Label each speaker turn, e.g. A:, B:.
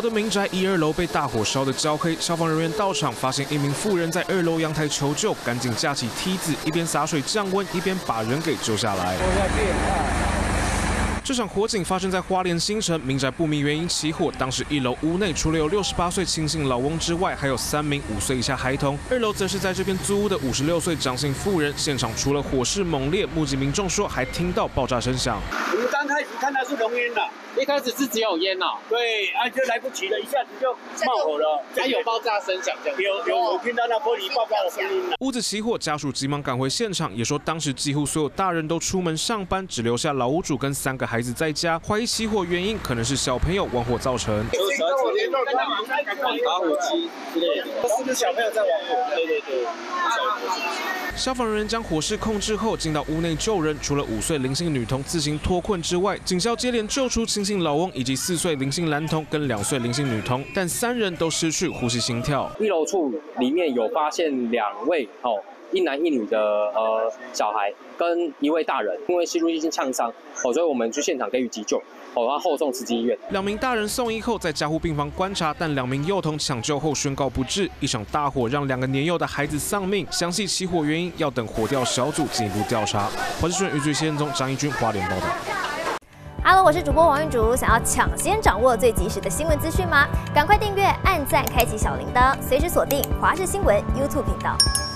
A: 的民宅1、2楼被大火烧得焦黑，消防人员到场发现一名妇人在2楼阳台求救，赶紧架起梯子，一边洒水降温，一边把人给救下来。这场火警发生在花莲新城民宅，不明原因起火。当时1楼屋内除了有68岁亲姓老翁之外，还有3名5岁以下孩童。2楼则是在这边租屋的56岁张姓妇人。现场除了火势猛烈，目击民众说还听到爆炸声响。
B: 我们刚开始看到是浓烟了，
C: 一开始是只有烟哦。
B: 对，就来不及了，一下子就冒火了，
C: 还有爆炸声响，
B: 有听到那玻璃爆炸的声音了。
A: 屋子起火，家属急忙赶回现场，也说当时几乎所有大人都出门上班，只留下老屋主跟3个孩子在家，怀疑起火原因可能是小朋友玩火造成。
C: 打火机之类的，
B: 是不是小朋友在玩火？对。
A: 消防人员将火势控制后，进到屋内救人。除了5岁林姓女童自行脱困之外，警消接连救出亲姓老翁以及4岁林姓男童跟2岁林姓女童，但3人都失去呼吸心跳。
C: 1楼处里面有发现2位1男1女的小孩跟1位大人，因为吸入性呛伤所以我们去现场给予急救。他后送慈济医院。
A: 2名大人送医后在加护病房观察，但2名幼童抢救后宣告不治。一场大火让2个年幼的孩子丧命，详细起火原因要等火调小组进一步调查。华视新闻于最先从张一军花莲报道。
D: Hello， 我是主播王韵竹。想要抢先掌握最及时的新闻资讯吗？赶快订阅、按赞、开启小铃铛，随时锁定华视新闻 YouTube 频道。